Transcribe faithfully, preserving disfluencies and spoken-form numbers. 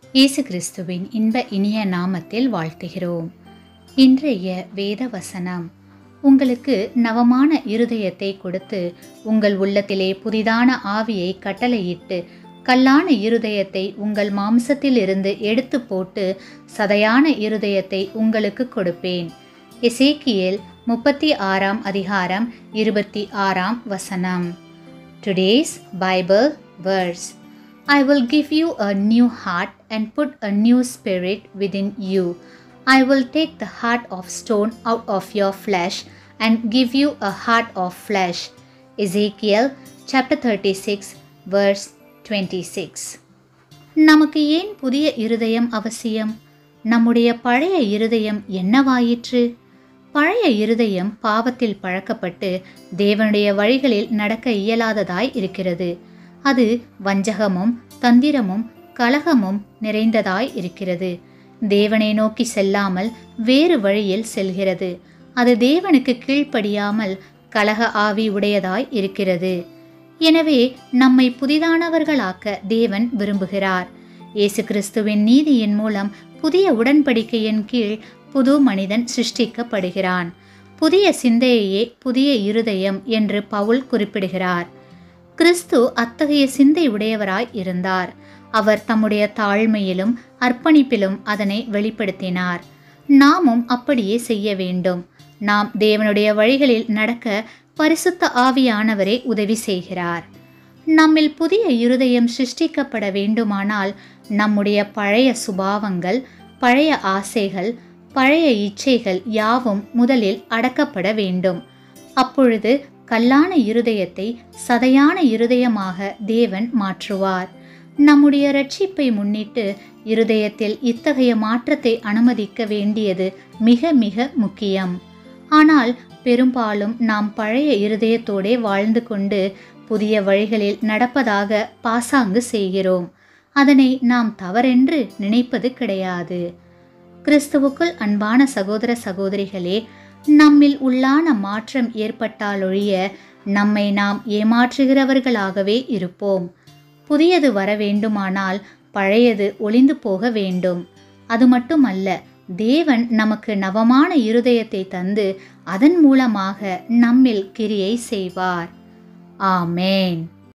இயேசு கிறிஸ்துவின் இன்ப இனிய நாமத்தில் வாழ்த்துகிறோம். இன்றைய வேத வசனம், உங்களுக்கு நவமான இருதயத்தை கொடுத்து உங்கள் உள்ளத்திலே புதிதான ஆவியை கட்டளையிட்டு கல்லான இருதயத்தை உங்கள் மாம்சத்திலிருந்து எடுத்து போட்டு சதையான இருதயத்தை உங்களுக்கு கொடுப்பேன். எசேக்கியேல் முப்பத்தி ஆறாம் அதிகாரம் இருபத்தி ஆறாம் வசனம். Today's Bible verse. I will give you a new heart and put a new spirit within you. I will take the heart of stone out of your flesh and give you a heart of flesh. Ezekiel chapter thirty-six verse twenty-six. நமக்கு ஏன் புதிய இருதயம் அவசியம்? நம்முடைய பழைய இருதயம் என்னவாயிற்று? பழைய இருதயம் பாவத்தில் பழக்கப்பட்டு தேவனுடைய வழிகளில் நடக்க இயலாததாய் இருக்கிறது. அது வஞ்சகமும் தந்திரமும் கலகமும் நிறைந்ததாய் இருக்கிறது. தேவனை நோக்கி செல்லாமல் வேறு வழியில் செல்கிறது. அது தேவனுக்கு கீழ்ப்படியாமல் கலக ஆவி உடையதாய் இருக்கிறது. எனவே நம்மை புதிதானவர்களாக்க தேவன் விரும்புகிறார். இயேசு கிறிஸ்துவின் நீதியின் மூலம் புதிய உடன்படிக்கையின் கீழ் புது மனிதன் சிருஷ்டிக்கப்படுகிறான். புதிய சிந்தையே புதிய இருதயம் என்று பவுல் குறிப்பிடுகிறார். கிறிஸ்து அத்தகைய சிந்தை உடையவராய் இருந்தார். அவர் தம்முடைய தாழ்மையிலும் அர்ப்பணிப்பிலும் அதனை வெளிப்படுத்தினார். நாமும் அப்படியே செய்ய வேண்டும். நாம் தேவனுடைய வழிகளில் நடக்க பரிசுத்த ஆவியானவரே உதவி செய்கிறார். நம்மில் புதிய இருதயம் சிருஷ்டிக்கப்பட வேண்டுமானால் நம்முடைய பழைய சுபாவங்கள், பழைய ஆசைகள், பழைய இச்சைகள் யாவும் முதலில் அடக்கப்பட வேண்டும். அப்பொழுது கல்லான இருதயத்தை சதையான இருதயமாக தேவன் மாற்றுவார். நம்முடைய இரட்சிப்பை முன்னிட்டு இருதயத்தில் இத்தகைய மாற்றத்தை அனுமதிக்க வேண்டியது மிக மிக முக்கியம். ஆனால் பெரும்பாலும் நாம் பழைய இருதயத்தோடே வாழ்ந்து கொண்டு புதிய வழிகளில் நடப்பதாக பாசாங்கு செய்கிறோம். அதனை நாம் தவறென்று நினைப்பது கிடையாது. கிறிஸ்துவுக்குள் அன்பான சகோதர சகோதரிகளே, நம்மில் உள்ளான மாற்றம் ஏற்பட்டாலொழிய நம்மை நாம் ஏமாற்றுகிறவர்களாகவே இருப்போம். புதியது வர வேண்டுமானால் பழையது ஒளிந்து போக வேண்டும். அது மட்டுமல்ல, தேவன் நமக்கு நவமான இருதயத்தை தந்து அதன் மூலமாக நம்மில் கிரியை செய்வார். ஆமேன்.